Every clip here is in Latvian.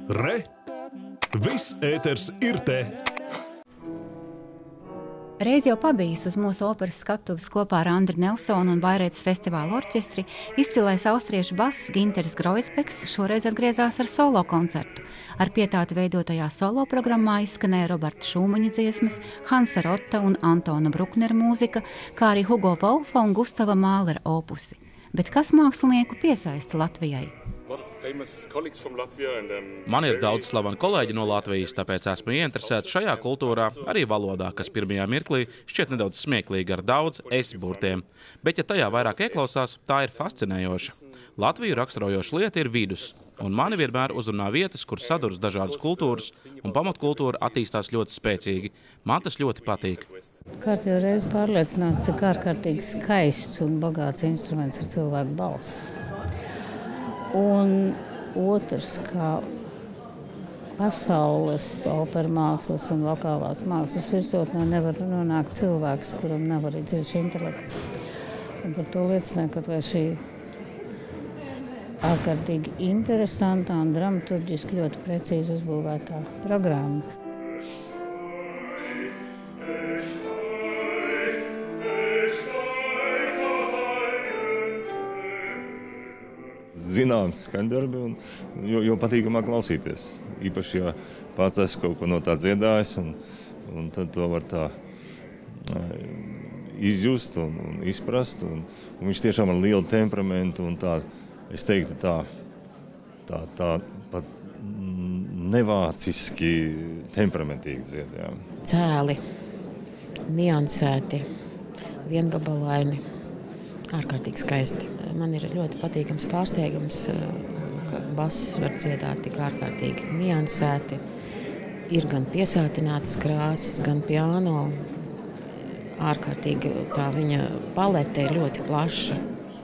Re! Viss ēters ir te! Reiz jau pabijis uz mūsu operas skatuves kopā ar Andri Nelsonu un Bairētas festivāla orķestri, izcilais austriešu bass Ginteris Groisbeks šoreiz atgriezās ar solo koncertu. Ar pietāti veidotajā solo programmā izskanēja Roberta Šūmaņa dziesmas, Hansa Rotta un Antona Bruknera mūzika, kā arī Hugo Wolfa un Gustava Mālera opusi. Bet kas mākslinieku piesaista Latvijai? Man ir daudz slavenu kolēģi no Latvijas, tāpēc esmu ieinteresēts šajā kultūrā, arī valodā, kas pirmajā mirklī šķiet nedaudz smieklīgi ar daudz es-burtiem. Bet, ja tajā vairāk ieklausās, tā ir fascinējoša. Latviju raksturojoša lieta ir vidus, un mani vienmēr uzrunā vietas, kur saduras dažādas kultūras, un pamatkultūra attīstās ļoti spēcīgi. Man tas ļoti patīk. Kārtīgi reiz pārliecinās, cik ārkārtīgi skaists un bagāts instruments ir cilvēku balss. Un otrs, kā pasaules opera mākslas un vokālās mākslas virsotnē nevar nonākt cilvēks, kuram nav arī dziļš intelekts. Un par to liecina, ka šī ārkārtīgi interesantā un dramaturģiski ļoti precīzi uzbūvētā programma. Zināms skaņdarbi, jo patīkamāk klausīties. Īpaši, ja pats esmu kaut ko no tā dziedājis, un tad to var tā izjust un izprast. Un viņš tiešām ar lielu temperamentu un tā, es teiktu, tā pat nevāciski temperamentīgi dzied. Jā. Cēli, niansēti, viengabalaini. Ārkārtīgi skaisti. Man ir ļoti patīkams pārsteigums, ka bass var dziedāt tik ārkārtīgi niansēti. Ir gan piesātinātas krāsas, gan piano. Ārkārtīgi tā viņa palete ir ļoti plaša.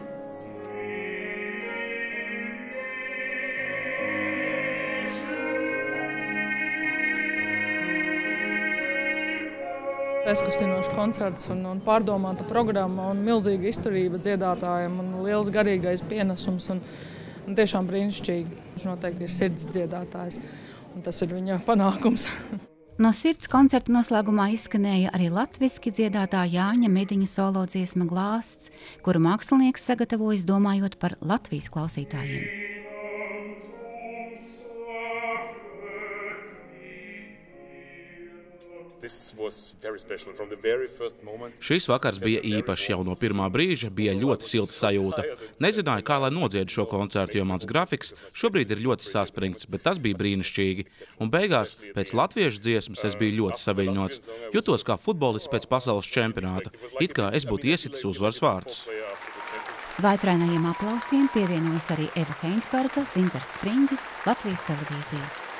Aizkustinošs koncerts un pārdomāta programma un milzīga izturība dziedātājiem un liels garīgais pienesums un tiešām brīnišķīgi. Viņš noteikti ir sirds dziedātājs un tas ir viņa panākums. No sirds koncerta noslēgumā izskanēja arī latviski dziedātā Jāņa Mediņa solo dziesma Glāsts, kuru mākslinieks sagatavojas domājot par Latvijas klausītājiem. Šis vakars bija īpašs jau no pirmā brīža, bija ļoti silta sajūta. Nezināju, kā lai nodziedu šo koncertu, jo mans grafiks šobrīd ir ļoti saspringts, bet tas bija brīnišķīgi. Un beigās, pēc latviešu dziesmas, es biju ļoti saviļņots. Jutos kā futbolists pēc pasaules čempionāta, it kā es būtu iesitis uzvaras vārtus. Vaitrainajiem aplausiem pievienojas arī Eva Heinsberga, Dzintars Spriņģis, Latvijas televīzija.